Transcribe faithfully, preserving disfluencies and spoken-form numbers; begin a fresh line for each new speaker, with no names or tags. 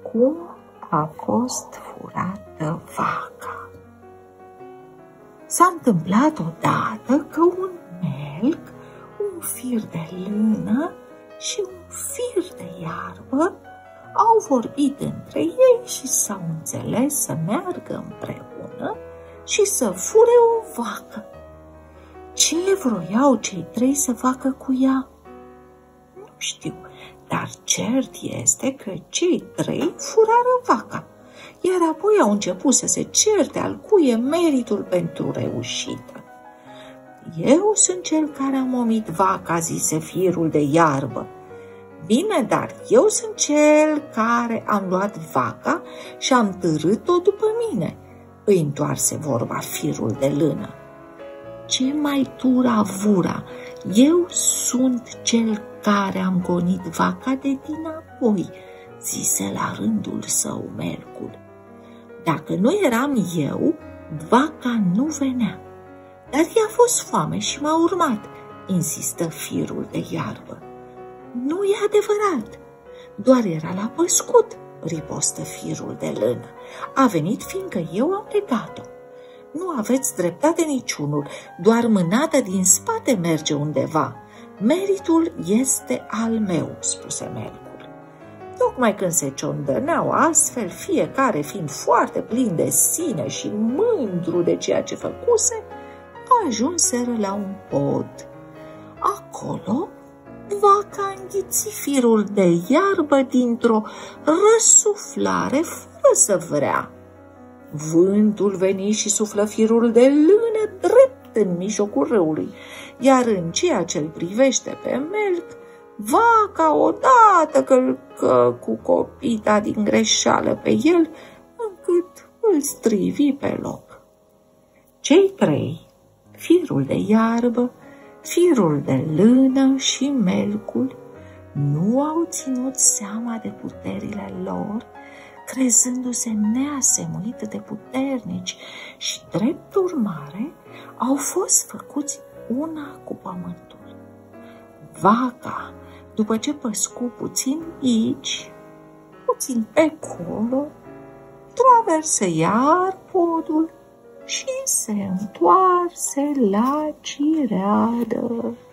cum a fost furată vaca. S-a întâmplat odată că un melc, un fir de lână și un fir de iarbă au vorbit între ei și s-au înțeles să meargă împreună și să fure o vacă. Ce vroiau cei trei să facă cu ea? Nu știu, dar cert este că cei trei furară vaca, iar apoi au început să se certe al cui e meritul pentru reușită. Eu sunt cel care am omit vaca, zise firul de iarbă. Bine, dar eu sunt cel care am luat vaca și am târât-o după mine, îi întoarse vorba firul de lână. Ce mai tura vura, eu sunt cel care am gonit vaca de dinapoi, zise la rândul său melcul. Dacă nu eram eu, vaca nu venea, dar i-a fost foame și m-a urmat, insistă firul de iarbă. Nu e adevărat, doar era la păscut, ripostă firul de lână. A venit fiindcă eu am legat-o. Nu aveți dreptate niciunul, doar mânata din spate merge undeva. Meritul este al meu, spuse melcul. Tocmai când se ciondăneau astfel, fiecare fiind foarte plin de sine și mândru de ceea ce făcuse, ajunseră la un pod. Acolo, vaca înghiți firul de iarbă dintr-o răsuflare fără să vrea. Vântul veni și suflă firul de lână drept în mijlocul râului, iar în ceea ce îl privește pe melc, vaca odată călcă cu copita din greșeală pe el, încât îl strivi pe loc. Cei trei, firul de iarbă, firul de lână și melcul, nu au ținut seama de puterile lor, crezându-se neasemuit de puternici și, drept urmare, au fost făcuți una cu pământul. Vaca, după ce păscu puțin aici, puțin pe acolo, traversă iar podul și se întoarse la cireadă.